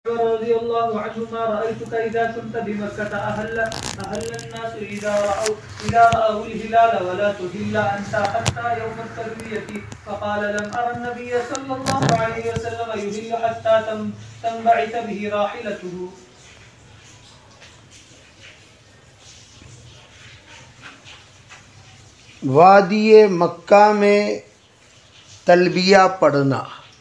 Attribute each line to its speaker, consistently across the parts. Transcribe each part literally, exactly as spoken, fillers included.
Speaker 1: رضي الله عنهما رأيتك إذا كنت بمكة أهل أهل الناس إذا رأوا إذا رأوا الهلال ولا تهل أنت حتى يوم التروية. فقال لم أرى النبي صلى الله عليه وسلم يهل حتى تنبعث به راحلته.
Speaker 2: وادی مکہ میں تلبیہ پڑھنا،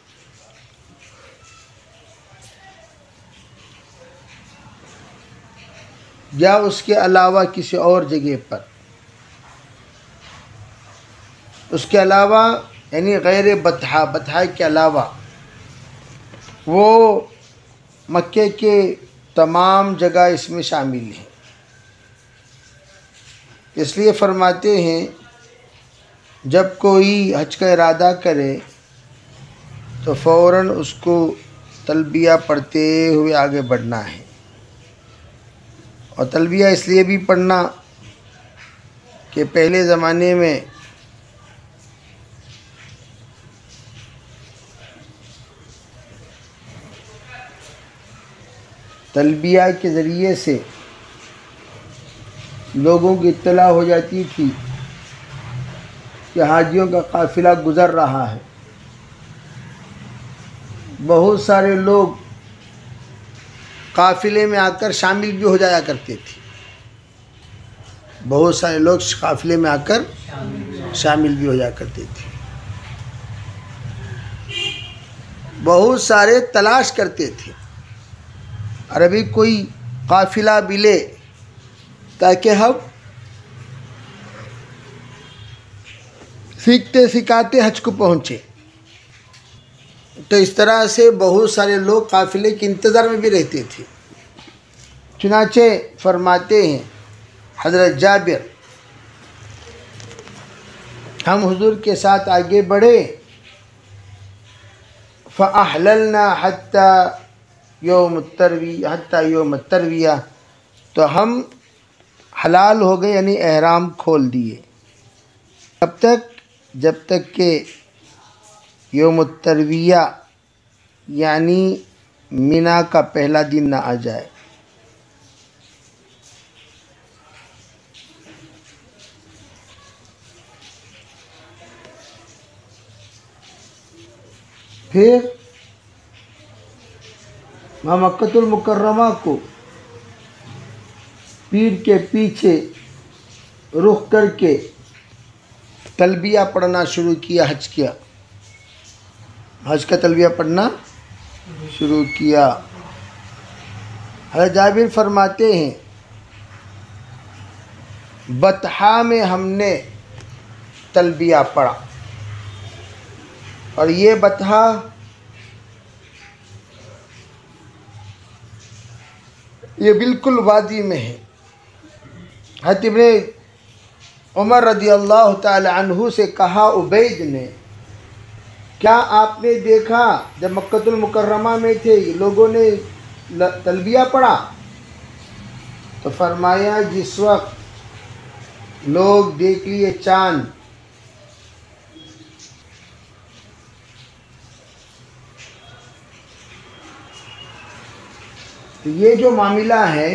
Speaker 2: یا اس کے علاوہ کسی اور جگہ پر، اس کے علاوہ یعنی غیر بطحا بطحا کے علاوہ وہ مکے کے تمام جگہ اس میں شامل ہیں۔ اس لیے فرماتے ہیں جب کوئی حج کا ارادہ کرے تو فوراً اس کو تلبیہ پڑھتے ہوئے آگے بڑھنا ہے، اور تلبیہ اس لیے بھی پڑھنا کہ پہلے زمانے میں تلبیہ کے ذریعے سے لوگوں کی اطلاع ہو جاتی تھی کہ حاجیوں کا قافلہ گزر رہا ہے۔ بہت سارے لوگ قافلے میں آ کر شامل بھی ہو جایا کرتے تھے، بہت سارے لوگ قافلے میں آ کر شامل بھی ہو جایا کرتے تھے، بہت سارے تلاش کرتے تھے اور ابھی کوئی قافلہ ملے تاکہ ہم سیکھتے سکھاتے حج کو پہنچے۔ تو اس طرح سے بہت سارے لوگ قافلے کے انتظار میں بھی رہتے تھے۔ چنانچہ فرماتے ہیں حضرت جابر، ہم حضور کے ساتھ آگے بڑھے، فَأَحْلَلْنَا حَتَّى يَوْمَ التَّرْوِيَةِ حَتَّى يَوْمَ التَّرْوِيَةِ، تو ہم حلال ہو گئے یعنی احرام کھول دیے، اب تک جب تک کہ یوم الترویہ یعنی مینا کا پہلا دن نہ آ جائے۔ پھر وہاں مکۃ المکرمہ کو پیر کے پیچھے رخ کر کے تلبیہ پڑھنا شروع کیا، حج کیا حج کا تلبیہ پڑھنا شروع کیا۔ حضرت جابر فرماتے ہیں بطحا میں ہم نے تلبیہ پڑھا، اور یہ بطحا یہ بالکل وادی میں ہے۔ حضرت ابن عمر رضی اللہ تعالی عنہ سے کہا عبید نے، کیا آپ نے دیکھا جب مکۃ المکرمہ میں تھے لوگوں نے تلبیہ پڑھا؟ تو فرمایا جس وقت لوگ دیکھ لیے چاند، تو یہ جو معاملہ ہے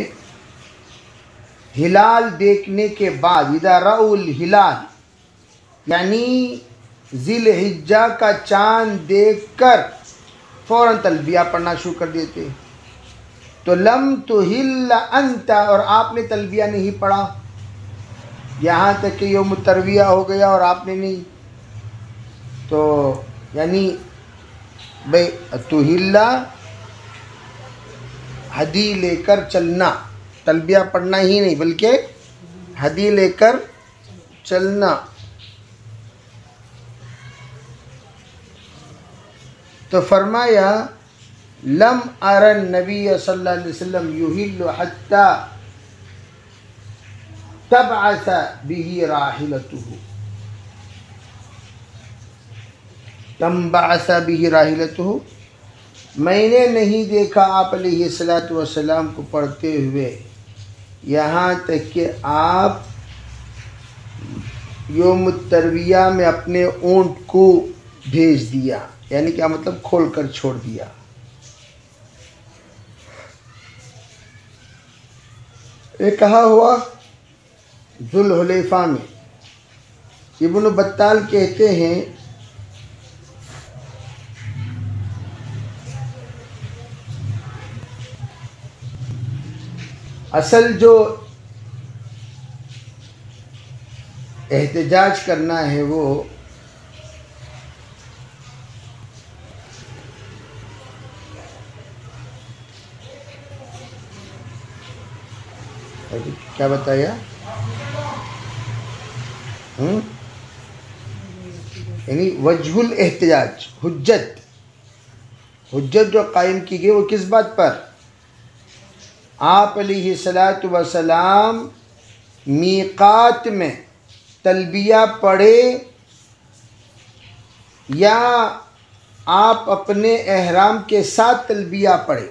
Speaker 2: ہلال دیکھنے کے بعد، اذا رأوا الہلال یعنی ذی الحجہ کا چاند دیکھ کر فوراً تلبیہ پڑھنا شروع کر دیتے۔ تو لم تحل انت، اور آپ نے تلبیہ نہیں پڑھا یہاں تک کہ یوم ترویہ ہو گیا اور آپ نے نہیں، تو یعنی بھائی تحل ہدی لے کر چلنا، تلبیہ پڑھنا ہی نہیں بلکہ ہدی لے کر چلنا۔ تو فرمایا لم ار النبی صلی اللہ علیہ وسلم یحل حتی تبعث به راحلته، تنبعث به راحلته، میں نے نہیں دیکھا آپ علیہ الصلوۃ والسلام کو پڑھتے ہوئے یہاں تک کہ آپ یوم الترویہ میں اپنے اونٹ کو بھیج دیا، یعنی کیا مطلب کھول کر چھوڑ دیا۔ یہ کہا ہوا ذوالحلیفہ میں. ابن بطال کہتے ہیں اصل جو احتجاج کرنا ہے وہ کیا بتایا ہم یعنی وجہ الاحتجاج، حجت حجت جو قائم کی گئی وہ کس بات پر؟ آپ علیہ الصلاۃ والسلام میقات میں تلبیہ پڑھے یا آپ اپنے احرام کے ساتھ تلبیہ پڑھے،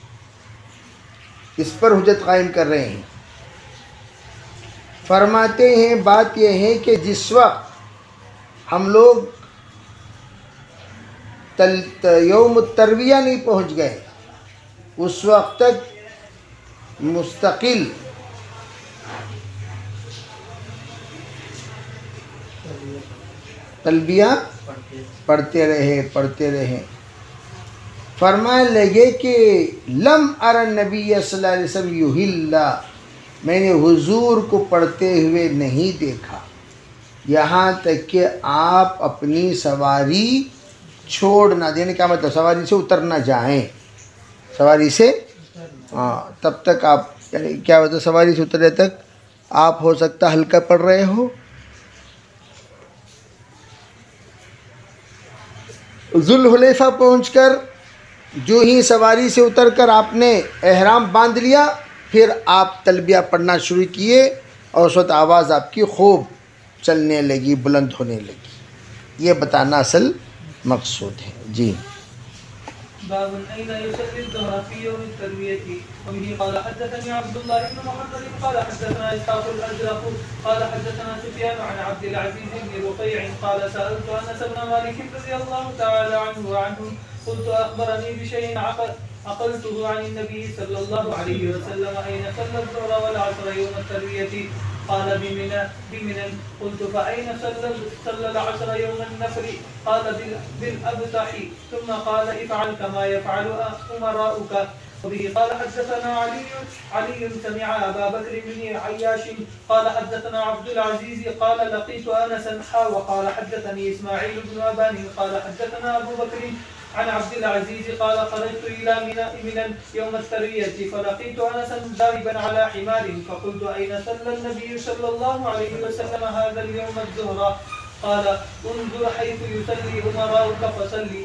Speaker 2: اس پر حجت قائم کر رہے ہیں. فرماتے ہیں بات یہ ہے کہ جس وقت ہم لوگ تل یوم الترویہ نہیں پہنچ گئے اس وقت تک مستقل تلبیہ پڑھتے رہے پڑھتے رہے فرمانے لگے کہ لم ار النبی صلی اللہ علیہ وسلم یحل، میں نے حضور کو پڑھتے ہوئے نہیں دیکھا یہاں تک کہ آپ اپنی سواری چھوڑ نہ دینے کا مطلب سواری سے اتر نہ جائیں، سواری سے ہاں تب تک آپ یعنی کیا ہوتا ہے سواری سے اترے تک آپ ہو سکتا ہلکا پڑھ رہے ہو. ذوالحلیفہ پہنچ کر جو ہی سواری سے اتر کر آپ نے احرام باندھ لیا پھر آپ تلبیہ پڑھنا شروع کیے اور اس وقت آواز آپ کی خوب چلنے لگی، بلند ہونے لگی. یہ بتانا اصل مقصود ہے. جی
Speaker 1: باب أين يصلي الظهر في يوم التروية. وبه قال حدثني عبد الله بن محمد قال حدثنا إسحاق الأزرق قال حدثنا سفيان عن عبد العزيز بن رقيع قال سألت أنس بن مالك رضي الله تعالى عنه وعنه قلت أخبرني بشيء عقل عقلته عن النبي صلى الله عليه وسلم أين صلى الظهر والعصر يوم التروية قال بمنى بمنى قلت فأين صلى صلى العصر يوم النفر قال بالأبطح ثم قال افعل كما يفعل أمراؤك. وبه قال حدثنا علي علي سمع أبا بكر بن عياش قال حدثنا عبد العزيز قال لقيت أنسا حا وقال حدثني إسماعيل بن أبان قال حدثنا أبو بكر عن عبد العزيز قال خرجت إلى منى يوم التروية فلقيت أنسا ضاربا على حمار فقلت أين صلى النبي صلى الله عليه وسلم هذا اليوم الظهر قال انظر حيث يصلي أمراؤك فصلي.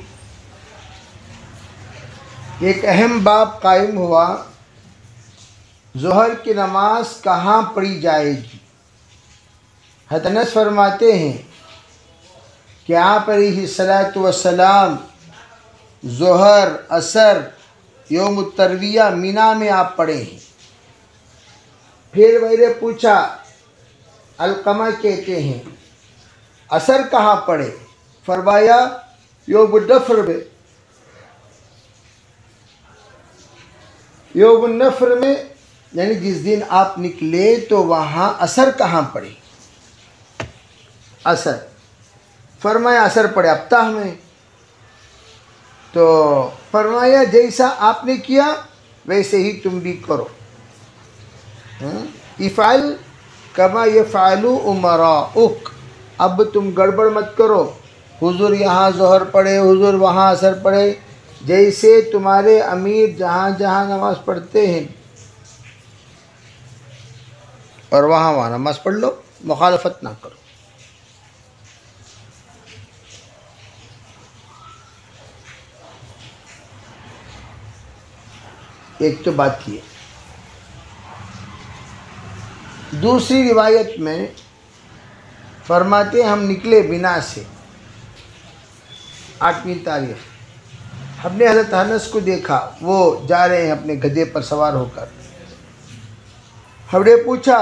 Speaker 2: ایک اہم باب قائم ہوا ظہر کی نماز کہاں پڑھی جائے گی. حضرت انس فرماتے ہیں کہ آپ علیہ الصلاۃ والسلام ظہر عصر یوم الترویہ مینا میں آپ پڑھے ہیں. پھر میں نے پوچھا علقمہ کہتے ہیں عصر کہاں پڑھے؟ فرمایا یوم النفر میں. یوم النفر میں یعنی جس دن آپ نکلے تو وہاں عصر کہاں پڑھے؟ عصر. فرمایا عصر پڑھے ابطح میں. تو فرمایا جیسا آپ نے کیا ویسے ہی تم بھی کرو. افعل کما یفعل امراؤک، اب تم گڑبڑ مت کرو، حضور یہاں ظہر پڑھے حضور وہاں عصر پڑھے، جیسے تمہارے امیر جہاں جہاں نماز پڑھتے ہیں اور وہاں وہاں نماز پڑھ لو، مخالفت نہ کرو. ایک تو بات یہ. دوسری روایت میں فرماتے ہم نکلے بنا سے آٹھویں تاریخ. ہم نے حضرت انس کو دیکھا وہ جا رہے ہیں اپنے گدھے پر سوار ہو کر. ہم نے پوچھا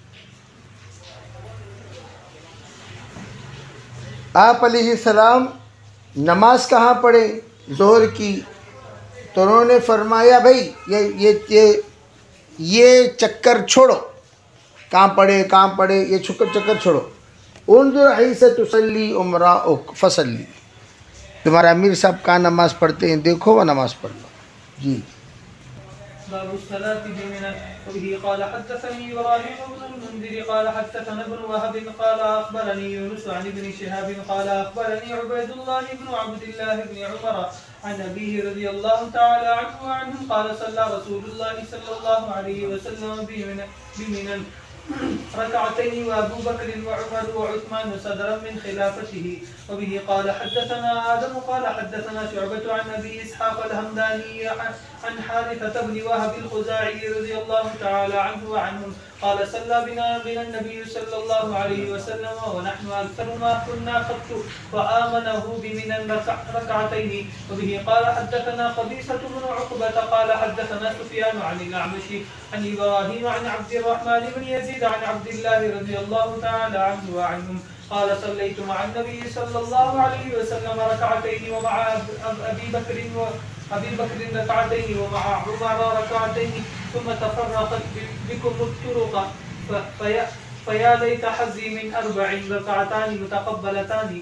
Speaker 2: آپ علیہ السلام نماز کہاں پڑھے ظہر کی؟ تو انہوں نے فرمایا بھائی یہ یہ یہ یہ چکر چھوڑو، کہاں پڑھے کہاں پڑھے، یہ چکر چکر چھوڑو. انظر حیث تصلی امراؤک فصلی، تمہارا امیر صاحب کہاں نماز پڑھتے ہیں دیکھو وہ نماز پڑھ لو. جی.
Speaker 1: باب الصلاة بمنى. وبه قال حدثني إبراهيم بن المنذر قال حدثنا ابن وهب قال أخبرني يونس عن ابن شهاب قال أخبرني عبيد الله بن عبد الله بن عمر عن أبيه رضي الله تعالى عنه وعنهم قال صلى رسول الله صلى الله عليه وسلم بمنى ركعتين وابو بكر وعمر وعثمان صدرا من خلافته. وبه قال حدثنا آدم قال حدثنا شعبة عن أبي إسحاق الهمداني عن حارثة بن وهب الخزاعي رضي الله تعالى عنه وعنهم قال صلى بنا بنا النبي صلى الله عليه وسلم ونحن أكثر ما كنا خط وآمنه بمن ركعتين. وبه قال حدثنا قبيصة بن عقبة قال حدثنا سفيان عن الأعمش عن إبراهيم عن عبد الرحمن بن يزيد عن عبد الله رضي الله تعالى عنه وعنهم قال صليت مع النبي صلى الله عليه وسلم ركعتين ومع أبي بكر أبي بكر ركعتين ومع عمر ركعتين ثم تفرقت بكم الطرق فيا, فيا ليت حظي من أربع ركعتان متقبلتان.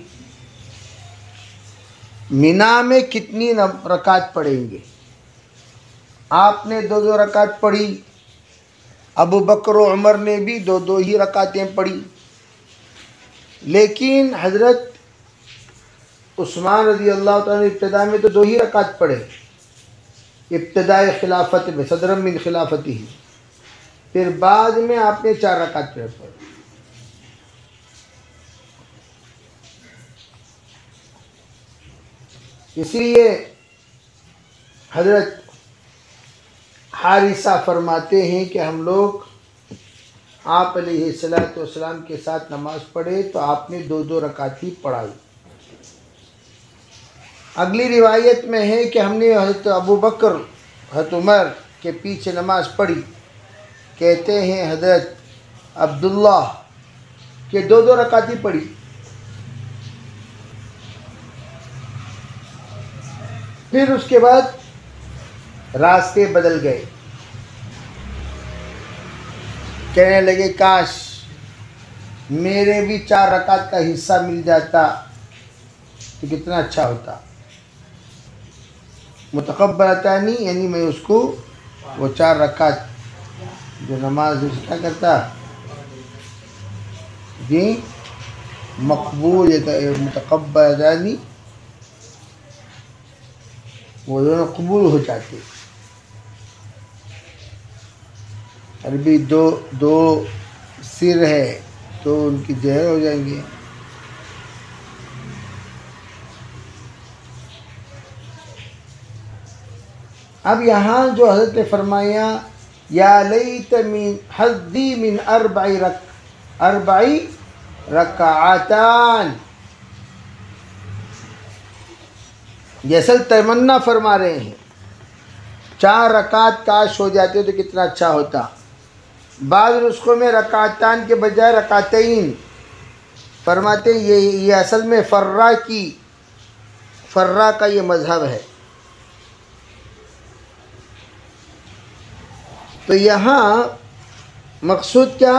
Speaker 2: مینا میں کتنی رکعت پڑھیں گے؟ آپ نے دو دو رکعت پڑھی، ابو بکر و عمر نے بھی دو دو ہی رکعتیں پڑھی، لیکن حضرت عثمان رضی اللہ تعالیٰ نے ابتدا میں تو دو ہی رکعت پڑھے، ابتدائی خلافت میں صدرم من خلافتی ہی، پھر بعد میں آپ نے چار رکعت پڑھی. اس لیے حضرت حارثہ فرماتے ہیں کہ ہم لوگ آپ علیہ الصلوۃ والسلام کے ساتھ نماز پڑھے تو آپ نے دو دو رکعت ہی پڑھائی. اگلی روایت میں ہے کہ ہم نے حضرت ابو بکر حضرت عمر کے پیچھے نماز پڑھی. کہتے ہیں حضرت عبداللہ کہ دو دو رکعت ہی پڑھی. پھر اس کے بعد راستے بدل گئے، کہنے لگے کاش میرے بھی چار رکعت کا حصہ مل جاتا تو کتنا اچھا ہوتا. متقبلتانی یعنی میں اس کو وہ چار رکعت جو نماز اس کیا کرتا جی مقبول متقبلتانی وہ دونوں قبول ہو جاتے. عربی دو دو سر ہے تو ان کی زہر ہو جائیں گے. اب یہاں جو حضرت نے فرمایا یا لیت من حظی من اربعی رک اربعی رکعتان، یہ اصل تمنا فرما رہے ہیں چار رکعت کاش ہو جاتے تو کتنا اچھا ہوتا. بعض نسخوں میں رکعتان کے بجائے رکعتین فرماتے ہیں. یہ یہ اصل میں فرا کی فرا کا یہ مذہب ہے. تو یہاں مقصود کیا؟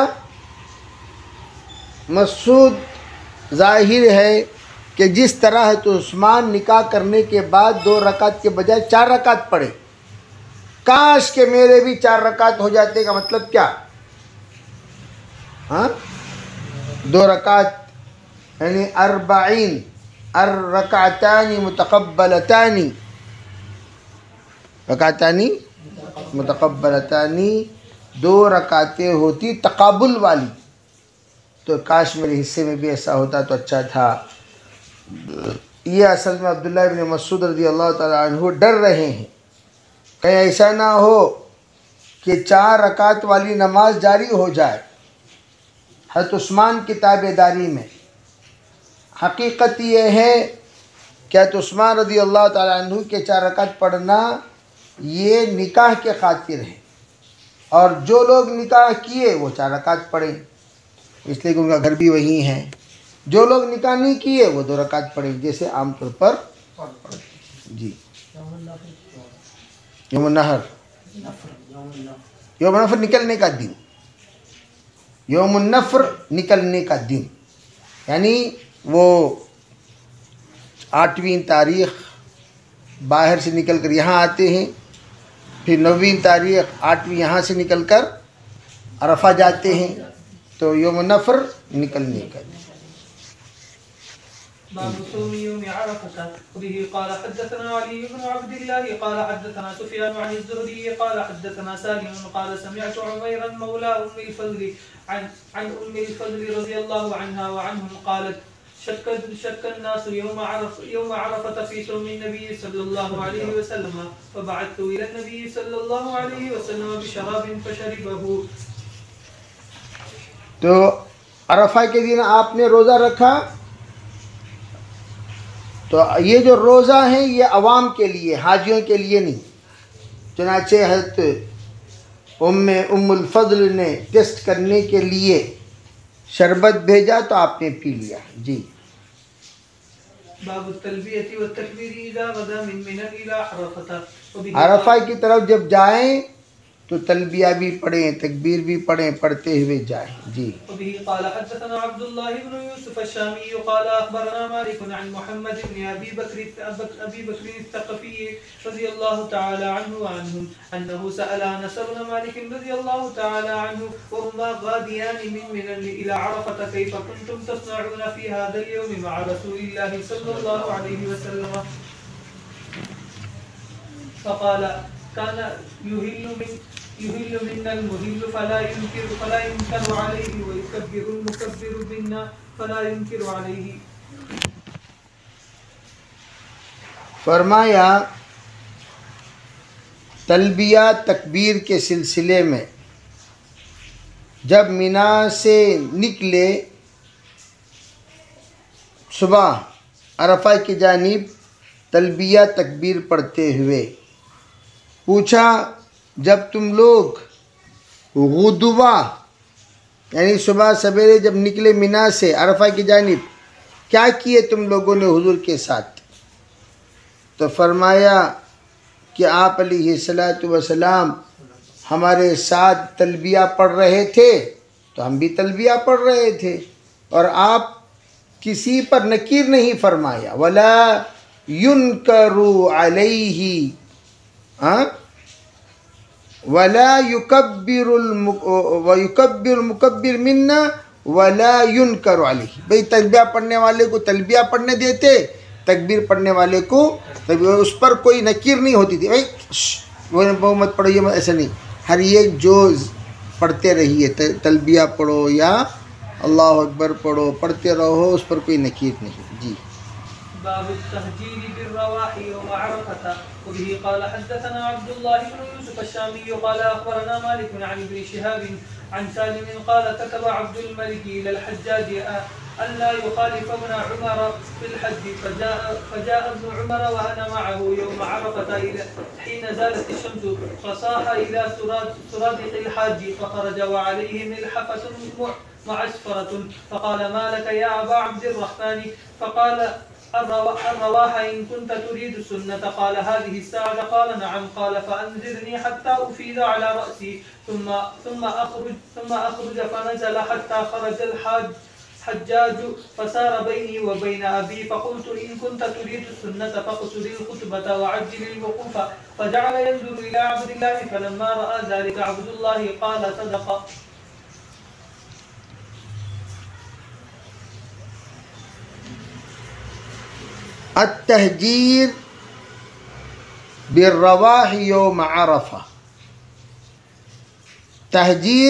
Speaker 2: مقصود ظاہر ہے کہ جس طرح تو عثمان نکاح کرنے کے بعد دو رکعت کے بجائے چار رکعت پڑھے، کاش کہ میرے بھی چار رکعت ہو جاتے کا مطلب کیا؟ ہاں دو رکعت یعنی اربعین الرکعتان متقبلتانی رکعتانی متقبلتانی دو رکعتیں ہوتی تقابل والی. تو کاش میرے حصے میں بھی ایسا ہوتا تو اچھا تھا. یہ اصل میں عبداللہ ابن مسعود رضی اللہ تعالیٰ عنہ ڈر رہے ہیں کہیں ایسا نہ ہو کہ چار رکعت والی نماز جاری ہو جائے. حضرت عثمان کی تابع داری میں حقیقت یہ ہے کہ حضرت عثمان رضی اللہ تعالیٰ عنہ کے چار رکعت پڑھنا یہ نکاح کے خاطر ہے، اور جو لوگ نکاح کیے وہ چار رکعت پڑھیں اس لیے کہ ان کا گھر بھی وہی ہے. جو لوگ نکاح نہیں کیے وہ دو رکعت پڑھیں جیسے عام طور پر جی. یوم النحر یوم النفر نکلنے کا دن، یوم النفر نکلنے کا دن، یعنی وہ آٹھویں تاریخ باہر سے نکل کر یہاں آتے ہیں، پھر نویں تاریخ آٹھویں یہاں سے نکل کر عرفہ جاتے ہیں، تو یوم النفر نکلنے کا دن۔
Speaker 1: باب صوم يوم عرفة. وبه قال حدثنا علي بن عبد الله قال حدثنا سفيان عن الزهري قال حدثنا سالم قال سمعت عميرا مولى أم الفضل عن عن أم الفضل رضي الله عنها وعنهم قالت شك شك الناس يوم عرف يوم عرفة في صوم النبي صلى الله عليه وسلم فبعثت إلى النبي صلى الله عليه وسلم بشراب فشربه.
Speaker 2: تو عرفہ کے دن آپ نے روزہ رکھا، تو یہ جو روزہ ہیں یہ عوام کے لیے، حاجیوں کے لیے نہیں۔ چنانچہ حضرت ام ام الفضل نے ٹیسٹ کرنے کے لیے شربت بھیجا تو آپ نے پی لیا۔ جی
Speaker 1: باب التلبیہ والتکبیر اذا غدا من منى الى عرفة.
Speaker 2: عرفہ کی طرف جب جائیں تو تلبیہ بھی پڑھیں، تکبیر بھی پڑھیں، پڑھتے ہوئے جائیں۔ جی
Speaker 1: وبه قال حدثنا عبد الله بن يوسف الشامي قال اخبرنا مالك عن محمد بن ابي بكر ابي بكر الثقفي رضي الله تعالى عنه وعنهم انه سال انس بن مالك رضي الله تعالى عنه وهما غاديان من منى الى عرفة كيف كنتم تصنعون في هذا اليوم مع رسول الله صلى الله عليه وسلم؟ فقال كان يهل من يهل منا المهل فلا ينكر فلا ينكر عليه ويكبر المكبر منا فلا ينكر عليه.
Speaker 2: فرمایا تلبیہ تکبیر کے سلسلے میں جب مینا سے نکلے صبح عرفہ کی جانب تلبیہ تکبیر پڑھتے ہوئے، پوچھا جب تم لوگ غدوہ یعنی صبح سویرے جب نکلے مینا سے عرفہ کی جانب کیا کیے تم لوگوں نے حضور کے ساتھ؟ تو فرمایا کہ آپ علیہ الصلاۃ والسلام ہمارے ساتھ تلبیہ پڑھ رہے تھے تو ہم بھی تلبیہ پڑھ رہے تھے، اور آپ کسی پر نکیر نہیں فرمایا، ولا ينکر علیہ ہاں ولا یکبر ویکبر المکبر منا ولا ینکر علیہ. بھئی تلبیہ پڑھنے والے کو تلبیہ پڑھنے دیتے، تکبیر پڑھنے والے کو اس پر کوئی نکیر نہیں ہوتی تھی، بھئی وہ مت پڑھو یہ ایسا نہیں، ہر ایک جو پڑھتے رہیے، تلبیہ پڑھو یا اللہ اکبر پڑھو، پڑھتے رہو، اس پر کوئی نکیر نہیں۔ جی
Speaker 1: باب التهجيل بالرواح يوم عرفة. وبه قال حدثنا عبد الله بن يوسف الشامي قال اخبرنا مالك عن ابن شهاب عن سالم قال كتب عبد الملك الى الحجاج ان لا يخالف ابن عمر في الحج، فجاء فجاء ابن عمر وانا معه يوم عرفة حين زالت الشمس فصاح الى سرادق الحاج فخرج وعليه ملحفة معسفرة فقال ما لك يا ابا عبد الرحمن؟ فقال الرواح إن كنت تريد السنة. قال هذه الساعة؟ قال نعم. قال فأنذرني حتى أفيض على رأسي ثم ثم أخرج ثم أخرج فنزل حتى خرج الحاج حجاج فسار بيني وبين أبي فقلت إن كنت تريد السنة فاقصر الخطبة وعجل الوقوف. فجعل ينظر إلى عبد الله فلما رأى ذلك عبد الله قال صدق.
Speaker 2: التہجیر بالرواح یوم عرفہ. تہجیر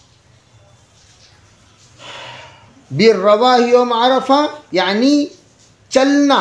Speaker 2: بالرواح یوم عرفہ یعنی چلنا،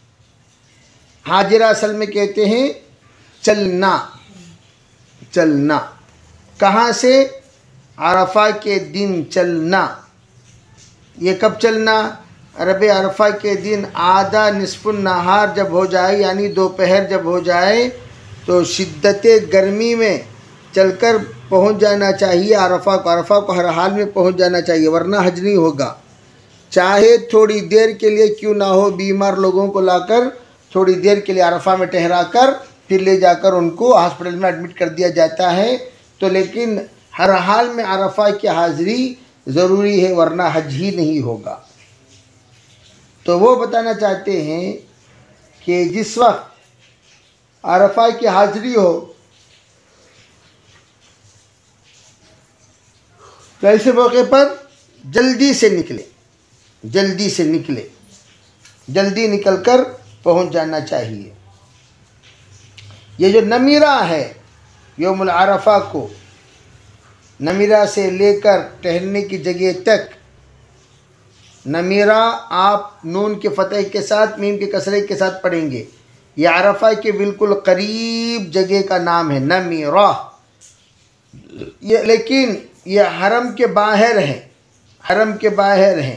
Speaker 2: حاجرہ اصل میں کہتے ہیں چلنا، چلنا کہاں سے؟ عرفہ کے دن چلنا۔ یہ کب چلنا؟ عرب عرفہ کے دن آدھا نصف النہار جب ہو جائے یعنی دوپہر جب ہو جائے تو شدت گرمی میں چل کر پہنچ جانا چاہیے عرفہ کو، عرفہ کو ہر حال میں پہنچ جانا چاہیے ورنہ حج نہیں ہوگا۔ چاہے تھوڑی دیر کے لیے کیوں نہ ہو، بیمار لوگوں کو لا کر تھوڑی دیر کے لیے عرفہ میں ٹھہرا کر پھر لے جا کر ان کو ہاسپٹل میں ایڈمٹ کر دیا جاتا ہے، تو لیکن ہر حال میں عرفہ کی حاضری ضروری ہے، ورنہ حج ہی نہیں ہوگا۔ تو وہ بتانا چاہتے ہیں کہ جس وقت عرفہ کی حاضری ہو تو ایسے موقع پر جلدی سے نکلے جلدی سے نکلے جلدی نکل کر پہنچ جانا چاہیے۔ یہ جو نمیرہ ہے یوم العرفہ کو، نمیرہ سے لے کر ٹہلنے کی جگہ تک، نمیرہ آپ نون کے فتح کے ساتھ میم کے کسرے کے ساتھ پڑھیں گے۔ یہ عرفہ کے بالکل قریب جگہ کا نام ہے نمیرہ، یہ لیکن یہ حرم کے باہر ہے، حرم کے باہر ہے،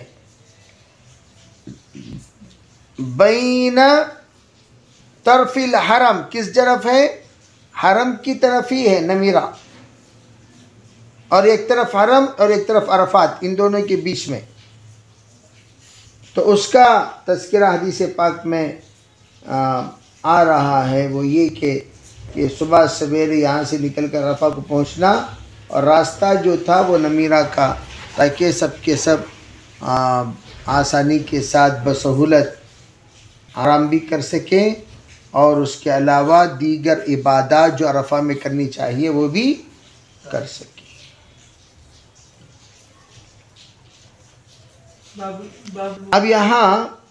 Speaker 2: بین طرف الحرم، کس طرف ہے؟ حرم کی طرف ہی ہے نمیرہ، اور ایک طرف حرم اور ایک طرف عرفات، ان دونوں کے بیچ میں۔ تو اس کا تذکرہ حدیث پاک میں آ رہا ہے، وہ یہ کہ کہ صبح سویرے یہاں سے نکل کر عرفہ کو پہنچنا، اور راستہ جو تھا وہ نمیرہ کا، تاکہ سب کے سب آسانی کے ساتھ بسہولت آرام بھی کر سکیں، اور اس کے علاوہ دیگر عبادات جو عرفہ میں کرنی چاہیے وہ بھی کر سکیں۔ اب یہاں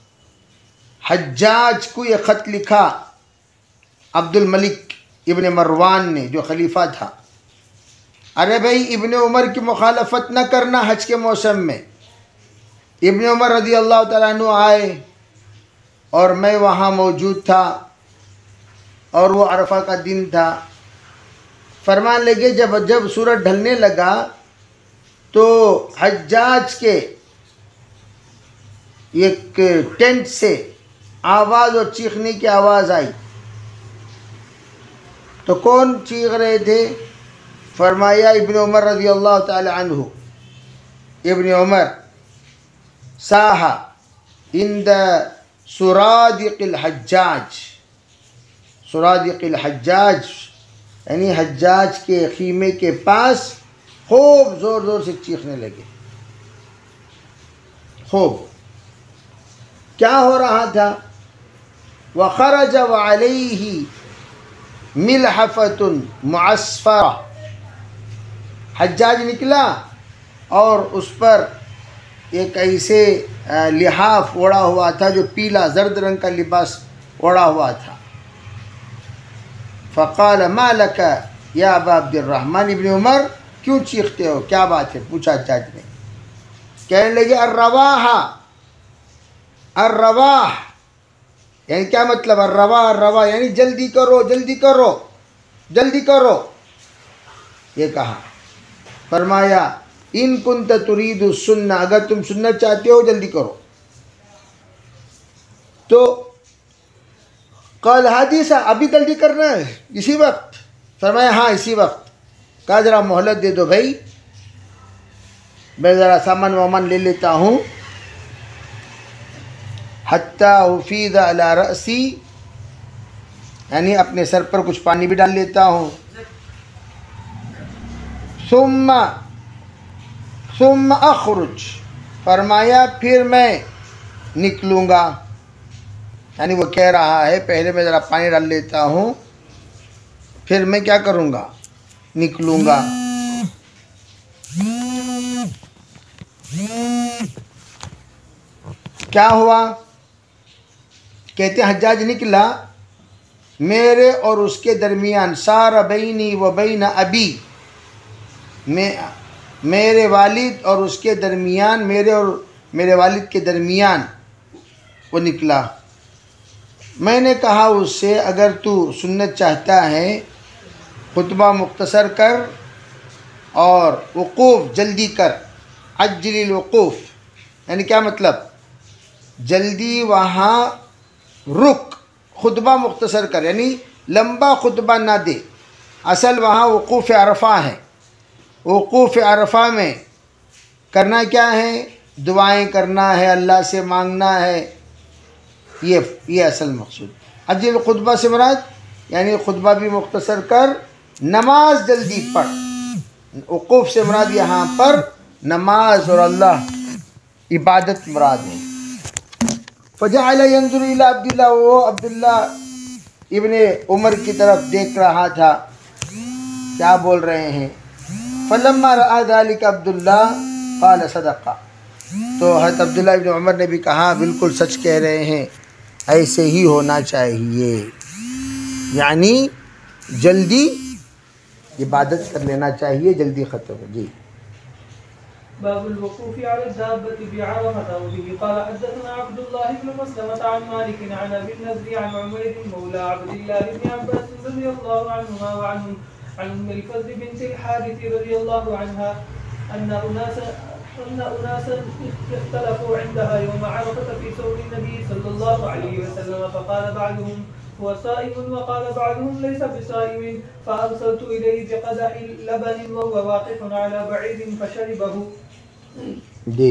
Speaker 2: حجاج کو یہ خط لکھا عبد الملک ابن مروان نے، جو خلیفہ تھا، ارے بھائی ابن عمر کی مخالفت نہ کرنا حج کے موسم میں۔ ابن عمر رضی اللہ تعالیٰ عنہ آئے اور میں وہاں موجود تھا، اور وہ عرفہ کا دن تھا۔ فرمان لگے جب جب سورج ڈھلنے لگا تو حجاج کے ایک ٹینٹ سے آواز اور چیخنے کی آواز آئی۔ تو کون چیخ رہے تھے؟ فرمایا ابن عمر رضی اللہ تعالی عنہ، ابن عمر صاح عند سرادق الحجاج، سرادق الحجاج یعنی حجاج کے خیمے کے پاس خوب زور زور سے چیخنے لگے۔ خوب کیا ہو رہا تھا؟ وَخَرَجَ وَعَلَيْهِ مِلْحَفَةٌ مُعَصْفَرَةٌ، حجاج نکلا اور اس پر ایک ایسے لحاف اوڑا ہوا تھا جو پیلا زرد رنگ کا لباس اوڑا ہوا تھا۔ فقال ما لك یا ابا عبد الرحمن، ابن عمر کیوں چیختے ہو، کیا بات ہے؟ پوچھا حجاج نے۔ کہنے لگے الرواح، الرواح یعنی کیا مطلب؟ الرواح الرواح یعنی جلدی کرو جلدی کرو جلدی کرو، یہ کہا۔ فرمایا ان کنت ترید السنہ، اگر تم سنت چاہتے ہو جلدی کرو۔ تو قال حدیثہ، ابھی جلدی کرنا ہے اسی وقت؟ فرمایا ہاں اسی وقت۔ کہا ذرا مہلت دے دو بھائی، میں ذرا سامان وامان لے لیتا ہوں۔ حتی افیض علی رأسی، یعنی اپنے سر پر کچھ پانی بھی ڈال لیتا ہوں۔ ثم ثم اخرج، فرمایا پھر میں نکلوں گا، یعنی وہ کہہ رہا ہے پہلے میں ذرا پانی ڈال لیتا ہوں، پھر میں کیا کروں گا؟ نکلوں گا۔ کیا ہوا؟ کہتے ہیں حجاج نکلا، میرے اور اس کے درمیان، سار بینی و بین ابی، میں میرے والد اور اس کے درمیان، میرے اور میرے والد کے درمیان وہ نکلا۔ میں نے کہا اس سے اگر تو سنت چاہتا ہے خطبہ مختصر کر اور وقوف جلدی کر، عجل الوقوف یعنی کیا مطلب؟ جلدی وہاں رک، خطبہ مختصر کر یعنی لمبا خطبہ نہ دے۔ اصل وہاں وقوف عرفہ ہے، وقوف عرفہ میں کرنا کیا ہے؟ دعائیں کرنا ہے، اللہ سے مانگنا ہے، یہ یہ اصل مقصود۔ عجل الخطبہ سے مراد یعنی خطبہ بھی مختصر کر، نماز جلدی پڑھ، وقوف سے مراد یہاں پر نماز اور اللہ عبادت مراد ہے. فجعل ينظر الى عبد الله، وہ عبداللہ ابن عمر کی طرف دیکھ رہا تھا کیا بول رہے ہیں. فلما رأى ذلك عبداللہ قال صدق، تو حضرت عبداللہ ابن عمر نے بھی کہا بالکل سچ کہہ رہے ہیں، ایسے ہی ہونا چاہیے، یعنی جلدی عبادت کر لینا چاہیے، جلدی ختم. جی
Speaker 1: باب الوقوف على الدابة بعرفة. وبه قال حدثنا عبد الله بن مسلمة عن مالك عن أبي النضر عن عمير مولى عبد الله بن عباس رضي الله عنهما وعنهم عن أم الفضل بنت الحارث رضي الله عنها أن أناسا أن أناسا اختلفوا عندها يوم عرفة في صوم النبي صلى الله عليه وسلم، فقال بعضهم هو صائم وقال بعضهم ليس بصائم، فأرسلت إليه بقدح لبن وهو واقف على بعير فشربه.
Speaker 2: جی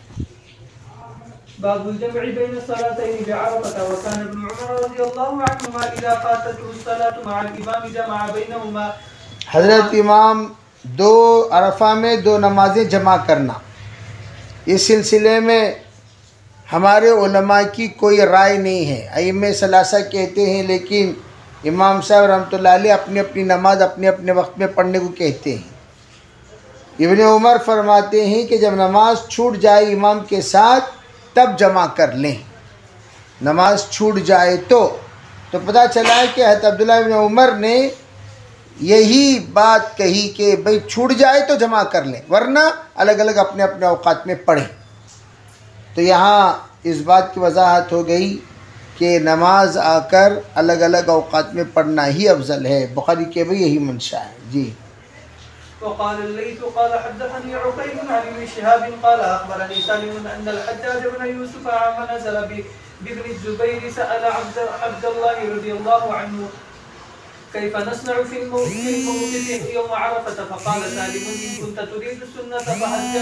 Speaker 1: باب الجمع بين الصلاتين بعرفة. وكان ابن عمر رضي الله عنهما إذا فاتته الصلاة مع الإمام جمع بينهما.
Speaker 2: حضرت امام دو عرفہ میں دو نمازیں جمع کرنا، اس سلسلے میں ہمارے علماء کی کوئی رائے نہیں ہے. ائمہ ثلاثہ کہتے ہیں، لیکن امام صاحب رحمۃ اللہ علیہ اپنی اپنی نماز اپنے اپنے وقت میں پڑھنے کو کہتے ہیں. ابن عمر فرماتے ہیں کہ جب نماز چھوٹ جائے امام کے ساتھ تب جمع کر لیں. نماز چھوٹ جائے تو تو پتہ چلا ہے کہ حضرت عبداللہ ابن عمر نے یہی بات کہی کہ بھئی چھوٹ جائے تو جمع کر لیں، ورنہ الگ الگ اپنے اپنے اوقات میں پڑھیں. تو یہاں اس بات کی وضاحت ہو گئی کہ نماز آ کر الگ الگ اوقات میں پڑھنا ہی افضل ہے. بخاری کے بھی یہی منشا ہے. جی
Speaker 1: وقال الليث قال حدثني عقيل عن ابن شهاب قال أخبرني سالم أن الحجاج بن يوسف عام نزل بابن الزبير سأل عبد, عبد الله رضي الله عنه كيف نصنع في الموقف يوم عرفة، فقال سالم إن كنت تريد السنة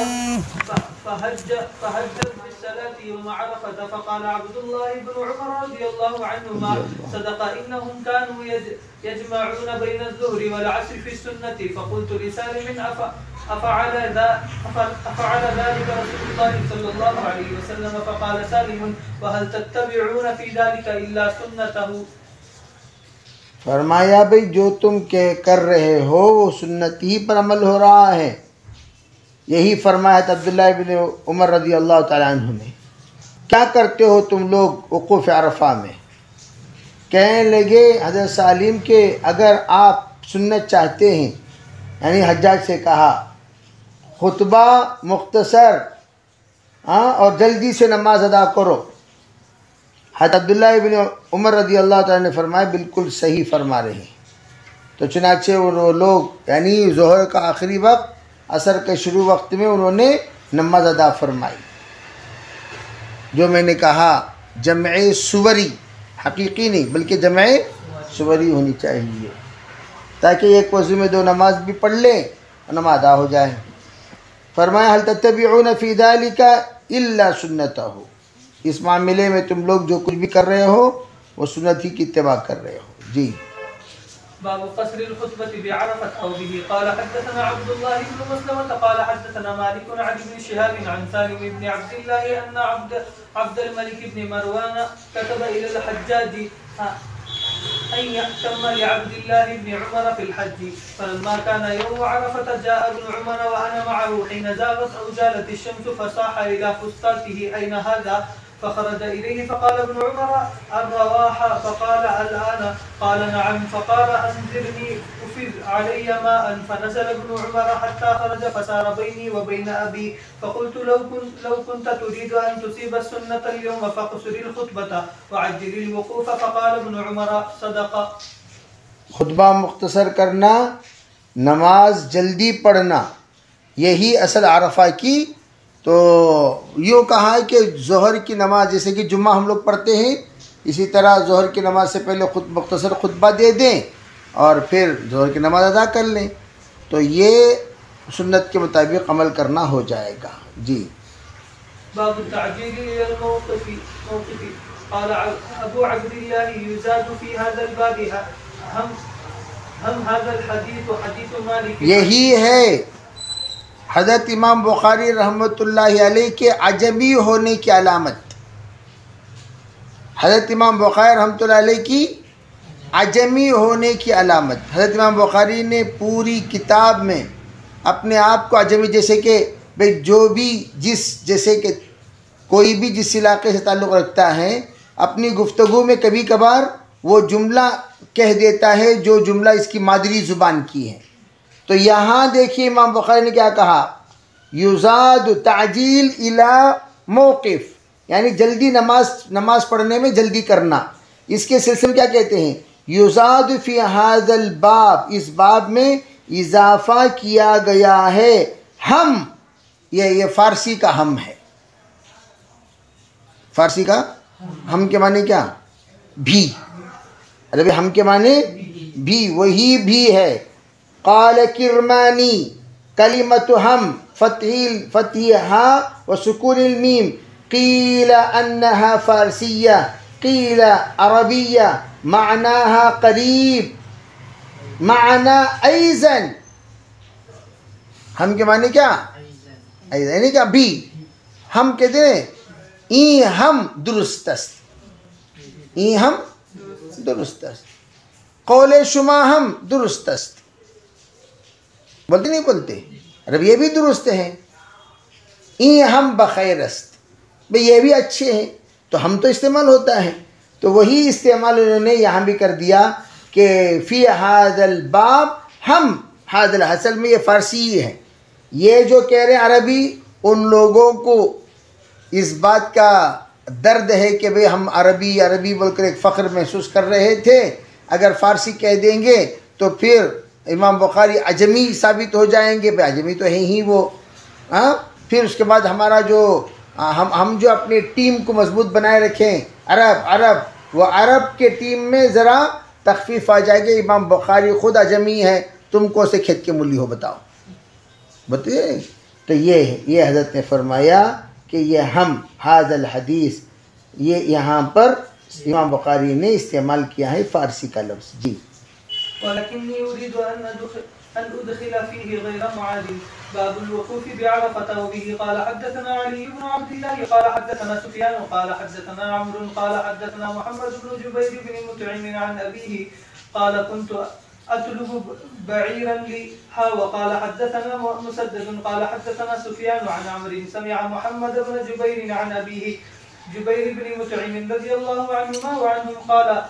Speaker 1: فهج فهج بالصلاة يوم عرفة. فقال عبد الله بن عمر رضي الله عنهما صدق إنهم كانوا يجمعون بين الظهر والعصر في السنة. فقلت لسالم أفعل أفعل ذلك رسول الله صلى الله عليه وسلم؟ فقال سالم وهل تتبعون في ذلك إلا سنته.
Speaker 2: فرمایا بھئی جو تم کہ کر رہے ہو وہ سنت ہی پر عمل ہو رہا ہے. یہی فرمایا عبداللہ ابن عمر رضی اللہ تعالیٰ عنہ نے. کیا کرتے ہو تم لوگ وقوف عرفہ میں؟ کہنے لگے حضرت سالم کہ اگر آپ سنت چاہتے ہیں، یعنی حجاج سے کہا خطبہ مختصر ہاں اور جلدی سے نماز ادا کرو. حضرت عبداللہ ابن عمر رضی اللہ تعالیٰ نے فرمایا بالکل صحیح فرما رہے ہیں. تو چنانچہ وہ لوگ یعنی ظہر کا آخری وقت عصر کے شروع وقت میں انہوں نے نماز ادا فرمائی. جو میں نے کہا جمع سوری حقیقی نہیں بلکہ جمع سوری ہونی چاہیے تاکہ ایک وضو میں دو نماز بھی پڑھ لیں اور نماز ادا ہو جائے. فرمایا هل تتبعون فی ذلک الا سنتہ، اس معاملے میں تم لوگ جو کچھ بھی کر رہے ہو وہ سنت ہی کی اتباع کر رہے ہو. جی
Speaker 1: باب قصر الخطبة بعرفة. أو به قال حدثنا عبد الله بن مسلمة قال حدثنا مالك عن ابن شهاب عن سالم بن عبد الله أن عبد عبد الملك بن مروان كتب إلى الحجاج أن يأتم لعبد الله بن عمر في الحج. فلما كان يوم عرفة جاء ابن عمر وأنا معه حين زاغت أو زالت الشمس فصاح إلى فسطاته أين هذا؟ فخرج إليه فقال ابن عمر الرواح، فقال الآن؟ قال نعم. فقال أنذرني أفر علي ماء. فنزل ابن عمر حتى خرج فسار بيني وبين أبي. فقلت لو كنت, لو كنت تريد أن تصيب السنة اليوم فقصر الخطبة وعجل الوقوف. فقال ابن عمر صدق.
Speaker 2: خطبہ مختصر کرنا، نماز جلدی پڑھنا، یہی اصل عرفہ کی. تو یوں کہا ہے کہ ظہر کی نماز جیسے کہ جمعہ ہم لوگ پڑھتے ہیں اسی طرح ظہر کی نماز سے پہلے خود مختصر خطبہ دے دیں اور پھر ظہر کی نماز ادا کر لیں، تو یہ سنت کے مطابق عمل کرنا ہو جائے گا. جی
Speaker 1: باب التعجيل إلى الموقف. موقف قال أبو عبد الله يزاد في هذا الباب هم हम هذا الحديث حديث مالك
Speaker 2: یہی ہے حضرت امام بخاری رحمۃ اللہ علیہ کے عجمی ہونے کی علامت. حضرت امام بخاری رحمۃ اللہ علیہ کی عجمی ہونے کی علامت. حضرت امام بخاری نے پوری کتاب میں اپنے آپ کو عجمی، جیسے کہ بھئی جو بھی جس جیسے کہ کوئی بھی جس علاقے سے تعلق رکھتا ہے اپنی گفتگو میں کبھی کبھار وہ جملہ کہہ دیتا ہے جو جملہ اس کی مادری زبان کی ہے. تو یہاں دیکھیے امام بخاری نے کیا کہا، یزاد تعجیل الی موقف، یعنی جلدی نماز نماز پڑھنے میں جلدی کرنا. اس کے سلسلے میں کیا کہتے ہیں، یزاد فی ھذا الباب، اس باب میں اضافہ کیا گیا ہے. ہم یہ یہ فارسی کا ہم ہے. فارسی کا ہم کے معنی کیا، بھی. عربی ہم کے معنی بھی، وہی بھی ہے. قال کرمانی کلمت ہم فتح فتح ہا و سکون المیم قیل انہا فارسیہ قیل عربیہ معناها قریب معنی ایزن. ہم کے معنی کیا، ایزن یعنی کیا بھی. ہم کہتے ہیں این ہم درست است، این ہم درست است. قول شما ہم درست است، بولتے نہیں بولتے، رب یہ بھی درست ہیں. این ہم بخیر است، بھئی یہ بھی اچھے ہیں. تو ہم تو استعمال ہوتا ہے، تو وہی استعمال انہوں نے یہاں بھی کر دیا کہ فی ھذا الباب ہم. ھذا اصل میں یہ فارسی ہی ہے. یہ جو کہہ رہے ہیں عربی، ان لوگوں کو اس بات کا درد ہے کہ بھئی ہم عربی عربی بول کر ایک فخر محسوس کر رہے تھے، اگر فارسی کہہ دیں گے تو پھر امام بخاری عجمی ثابت ہو جائیں گے. بھئی عجمی تو ہیں ہی وہ. ہاں پھر اس کے بعد ہمارا جو ہم ہم جو اپنی ٹیم کو مضبوط بنائے رکھیں عرب عرب، وہ عرب کے ٹیم میں ذرا تخفیف آ جائے گی. امام بخاری خود عجمی ہے، تم کو سے کھیت کے ملی ہو بتاؤ، بتائیے. تو یہ ہے، یہ حضرت نے فرمایا کہ یہ ہم ھذا الحدیث، یہ یہاں پر امام بخاری نے استعمال کیا ہے فارسی کا لفظ. جی.
Speaker 1: ولكني أريد أن أدخل, أن أدخل فيه غير معاد باب الوقوف بعرفة. وبه قال حدثنا علي بن عبد الله قال حدثنا سفيان قال حدثنا عمرو قال حدثنا محمد بن جبير بن مطعم عن أبيه قال كنت أطلب بعيرا لي ها. وقال حدثنا مسدد قال حدثنا سفيان عن عمرو سمع محمد بن جبير عن أبيه جبير بن مطعم رضي الله عنهما وعنهم قال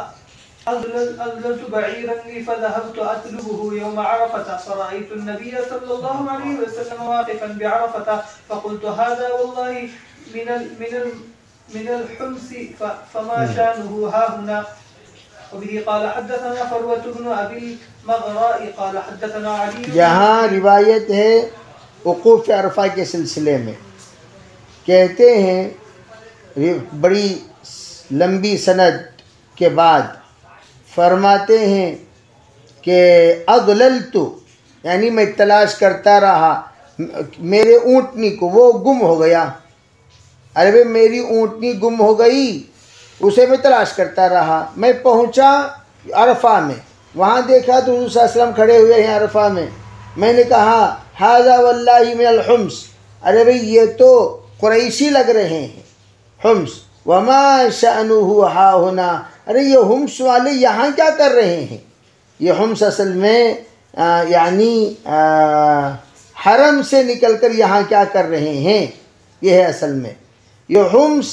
Speaker 1: أضللت بعيرا لي فذهبت أطلبه يوم عرفة فرأيت النبي صلى الله عليه وسلم واقفا بعرفة فقلت هذا والله من ال من ال من الحمص فما شانه ها هنا. وبه قال حدثنا فروة بن أبي المغراء قال حدثنا علي.
Speaker 2: یہاں روایت ہے وقوف عرفہ کے سلسلے میں، کہتے ہیں بڑی لمبی سند کے بعد فرماتے ہیں کہ اضللت یعنی میں تلاش کرتا رہا میرے اونٹنی کو، وہ گم ہو گیا. ارے بھئی میری اونٹنی گم ہو گئی، اسے میں تلاش کرتا رہا. میں پہنچا عرفہ میں، وہاں دیکھا تو حضور صلی اللہ علیہ وسلم کھڑے ہوئے ہیں عرفہ میں. میں نے کہا ھذا واللہ من الحمص، ارے بھئی یہ تو قریشی لگ رہے ہیں حمص. وما شأنه ہا ہونا، ارے یہ حمص والے یہاں کیا کر رہے ہیں. یہ حمص اصل میں آ, یعنی آ, حرم سے نکل کر یہاں کیا کر رہے ہیں، یہ ہے اصل میں. یہ حمص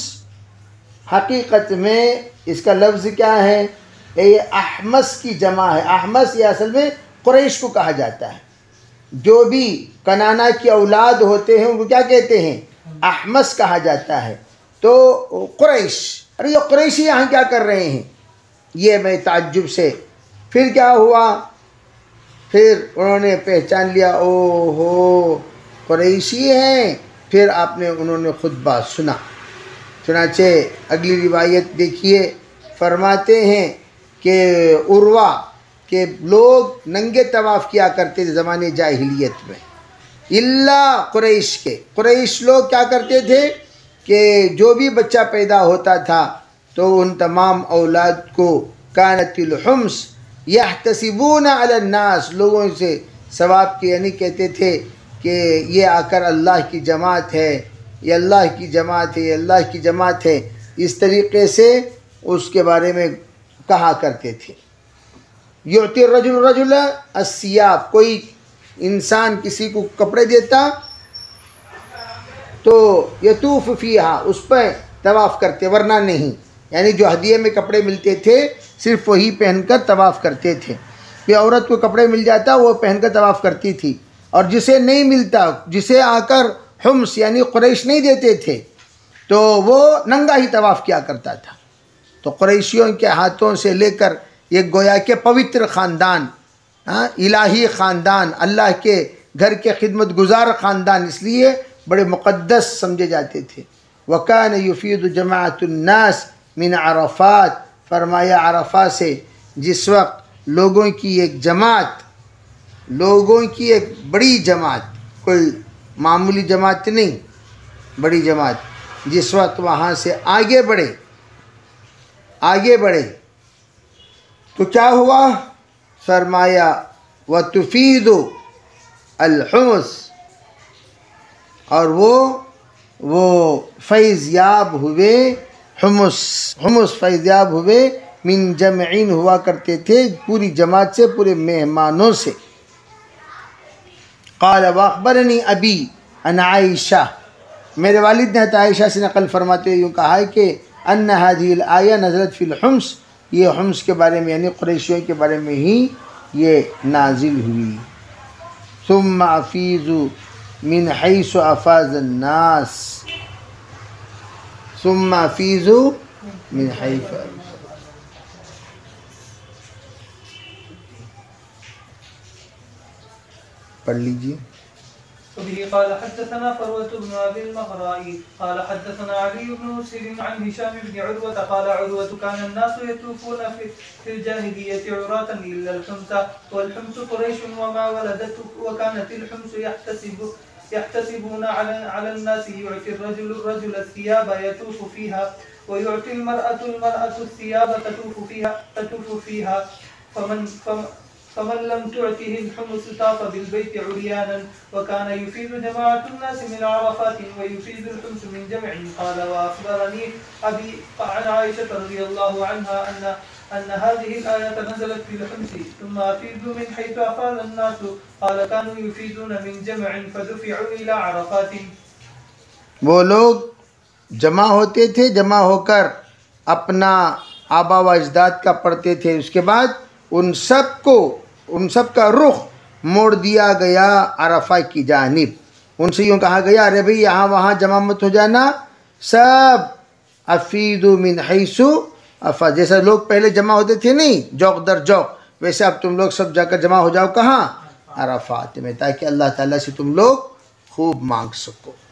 Speaker 2: حقیقت میں اس کا لفظ کیا ہے، یہ احمس کی جمع ہے. احمس یہ اصل میں قریش کو کہا جاتا ہے. جو بھی کنانا کی اولاد ہوتے ہیں ان کو کیا کہتے ہیں، احمس کہا جاتا ہے. تو قریش، ارے یہ قریشی یہاں کیا کر رہے ہیں. یہ میں تعجب سے، پھر کیا ہوا، پھر انہوں نے پہچان لیا، او ہو قریشی ہیں. پھر آپ نے انہوں نے خطبہ سنا. چنانچہ اگلی روایت دیکھیے، فرماتے ہیں کہ عروہ کہ لوگ ننگے طواف کیا کرتے تھے زمانے جاہلیت میں، الا قریش کے. قریش لوگ کیا کرتے تھے کہ جو بھی بچہ پیدا ہوتا تھا تو ان تمام اولاد کو کانت الحمص یحتسبون علی الناس، لوگوں سے ثواب کے، یعنی کہتے تھے کہ یہ آ کر اللہ کی جماعت ہے، یہ اللہ کی جماعت ہے، یہ اللہ کی جماعت ہے، اس طریقے سے اس کے بارے میں کہا کرتے تھے۔ یعطی الرجل الرجل الثیاب، کوئی انسان کسی کو کپڑے دیتا تو یطوف فیہا، اس پہ طواف کرتے، ورنہ نہیں، یعنی جو ہدیے میں کپڑے ملتے تھے صرف وہی پہن کر طواف کرتے تھے۔ کہ عورت کو کپڑے مل جاتا وہ پہن کر طواف کرتی تھی، اور جسے نہیں ملتا، جسے آ کر حمص یعنی قریش نہیں دیتے تھے تو وہ ننگا ہی طواف کیا کرتا تھا۔ تو قریشیوں کے ہاتھوں سے لے کر ایک گویا کے پوتر خاندان، ہاں الہی خاندان، اللہ کے گھر کے خدمت گزار خاندان، اس لیے بڑے مقدس سمجھے جاتے تھے۔ وَكَانَ يُفِيدُ جَمَاعَةُ النَّاسِ مِنْ عَرَفَاتِ، فرمایا عرفات سے جس وقت لوگوں کی ایک جماعت، لوگوں کی ایک بڑی جماعت، کوئی معمولی جماعت نہیں، بڑی جماعت، جس وقت وہاں سے آگے بڑھے آگے بڑھے تو کیا ہوا؟ فرمایا وَتُفِيدُ الْحُمُص، اور وہ وہ فیض یاب ہوئے، حمص حمص فیض یاب ہوئے، من جمعین ہوا کرتے تھے پوری جماعت سے، پورے مہمانوں سے۔ قال واخبرنی ابی ان عائشہ، میرے والد نے عائشہ سے نقل فرماتے ہوئے یوں کہا ہے کہ ان هذه الآیہ نزلت فی الحمص، یہ حمص کے بارے میں یعنی قریشیوں کے بارے میں ہی یہ نازل ہوئی۔ ثم افیضوا من حیث افاض الناس، ثم افیضوا من حیث، پڑھ لیجیے۔
Speaker 1: وبه قال حدثنا فروة بن أبي المغراء قال حدثنا علي بن مسهر عن هشام بن عروة قال عروة كان الناس يطوفون في في الجاهلية عراة إلا الحمص، والحمص قريش وما ولدته، وكانت الحمص يحتسب يحتسبون على على الناس، يعطي الرجل الرجل الثياب يطوف فيها، ويعطي المرأة المرأة الثياب تطوف فيها تطوف فيها فمن فمن فمن لم تعته الحمص طاف بالبيت عريانا، وكان يفيد جماعة الناس من عرفات ويفيد الحمص من جمع. قال وأخبرني أبي عن عائشة رضي الله عنها أن أن هذه الآية نزلت في الحمص ثم أفيدوا من حيث أفاض الناس، قال كانوا يفيدون من جمع فدفعوا إلى عرفات.
Speaker 2: وہ لوگ جمع ہوتے تھے، جمع ہو کر اپنا آبا و اجداد کا پڑھتے تھے، اس کے بعد ان سب کو ان سب کا رخ موڑ دیا گیا عرفہ کی جانب۔ ان سے یوں کہا گیا ارے بھئی یہاں وہاں جمع مت ہو جانا، سب افیدو من حیث افا، جیسا لوگ پہلے جمع ہوتے تھے نہیں جوق در جوق، ویسے اب تم لوگ سب جا کر جمع ہو جاؤ کہاں؟ عرفات میں، تاکہ اللہ تعالیٰ سے تم لوگ خوب مانگ سکو۔